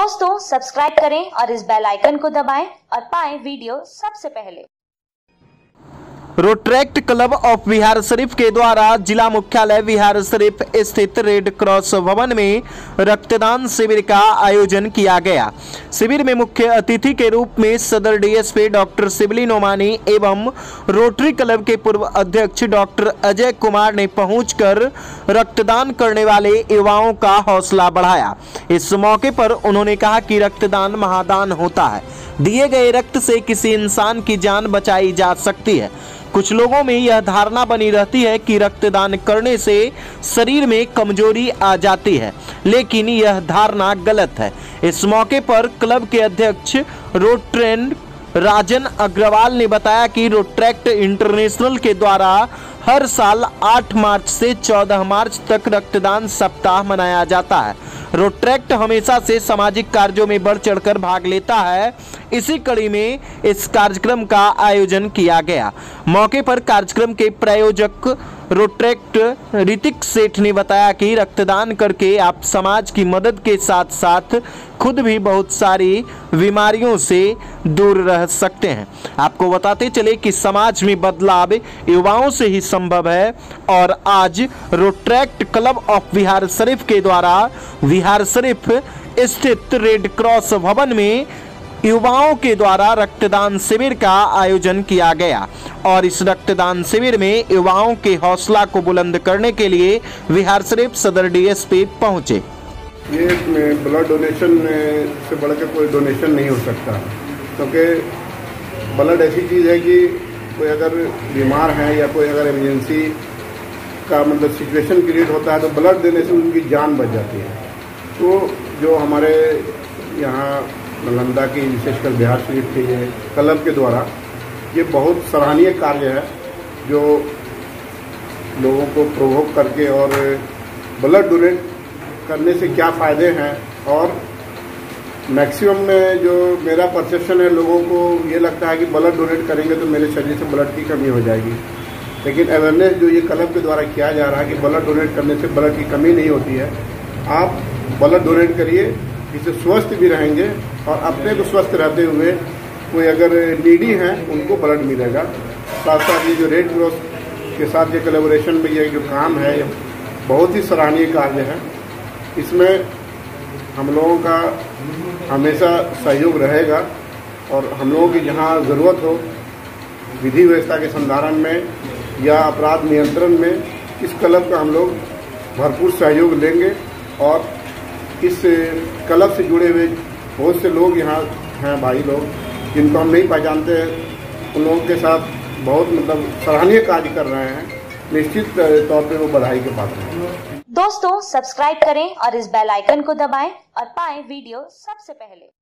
दोस्तों सब्सक्राइब करें और इस बेल आइकन को दबाएं और पाएं वीडियो सबसे पहले। Rotaract club of Bihar Sharif के द्वारा जिला मुख्यालय बिहार शरीफ स्थित रेड क्रॉस भवन में रक्तदान शिविर का आयोजन किया गया। शिविर में मुख्य अतिथि के रूप में सदर डीएसपी डॉक्टर शिबली नोमानी एवं रोटरी क्लब के पूर्व अध्यक्ष डॉक्टर अजय कुमार ने पहुंचकर रक्तदान करने वाले युवाओं का हौसला बढ़ाया। इस मौके पर उन्होंने कहा कि रक्तदान महादान होता है। दिए गए रक्त से किसी इंसान की जान बचाई जा सकती है। कुछ लोगों में यह धारणा बनी रहती है कि रक्तदान करने से शरीर में कमजोरी आ जाती है, लेकिन यह धारणा गलत है। इस मौके पर क्लब के अध्यक्ष रोट्रेंड राजन अग्रवाल ने बताया कि रोट्रैक्ट इंटरनेशनल के द्वारा हर साल 8 मार्च से 14 मार्च तक रक्तदान सप्ताह मनाया जाता है। रोट्रैक्ट हमेशा से सामाजिक कार्यों में बढ़ चढ़कर भाग लेता है। इसी कड़ी में इस कार्यक्रम का आयोजन किया गया। मौके पर कार्यक्रम के प्रायोजक रोट्रैक्ट ऋतिक सेठ ने बताया कि रक्तदान करके आप समाज की मदद के साथ साथ खुद भी बहुत सारी बीमारियों से दूर रह सकते हैं। आपको बताते चले कि समाज में बदलाव युवाओं से ही संभव है और आज Rotaract club of Bihar Sharif के द्वारा बिहार शरीफ स्थित रेड क्रॉस भवन में युवाओं के द्वारा रक्तदान शिविर का आयोजन किया गया और इस रक्तदान शिविर में युवाओं के हौसला को बुलंद करने के लिए बिहार शरीफ सदर डीएसपी पहुंचे। ये ब्लड डोनेशन से बढ़कर कोई डोनेशन नहीं हो सकता, क्योंकि ब्लड ऐसी चीज़ है कि कोई अगर बीमार है या कोई अगर इमरजेंसी का मतलब सिचुएशन क्रिएट होता है तो ब्लड देने से उनकी जान बच जाती है। तो जो हमारे यहाँ नालंदा की विशेषकर बिहार शरीफ के ये क्लब के द्वारा ये बहुत सराहनीय कार्य है, जो लोगों को प्रोवोक करके और ब्लड डोनेट करने से क्या फ़ायदे हैं, और मैक्सिमम में जो मेरा परसेप्शन है लोगों को ये लगता है कि ब्लड डोनेट करेंगे तो मेरे शरीर से ब्लड की कमी हो जाएगी, लेकिन अवेयरनेस जो ये क्लब के द्वारा किया जा रहा है कि ब्लड डोनेट करने से ब्लड की कमी नहीं होती है। आप ब्लड डोनेट करिए, इससे स्वस्थ भी रहेंगे और अपने को स्वस्थ रहते हुए कोई अगर नीडी हैं उनको ब्लड मिलेगा। साथ साथ ये जो रेड क्रॉस के साथ ये कोलैबोरेशन में ये जो काम है ये बहुत ही सराहनीय कार्य है। इसमें हम लोगों का हमेशा सहयोग रहेगा और हम लोगों की जहाँ ज़रूरत हो विधि व्यवस्था के संधारण में या अपराध नियंत्रण में इस क्लब का हम लोग भरपूर सहयोग लेंगे। और इस क्लब से जुड़े हुए बहुत से लोग यहाँ हैं, भाई लोग जिनको हम नहीं पहचानते, उन लोगों के साथ बहुत मतलब सराहनीय कार्य कर रहे हैं। निश्चित तौर पे वो बधाई के पात्र हैं। दोस्तों सब्सक्राइब करें और इस बेल आइकन को दबाएं और पाएं वीडियो सबसे पहले।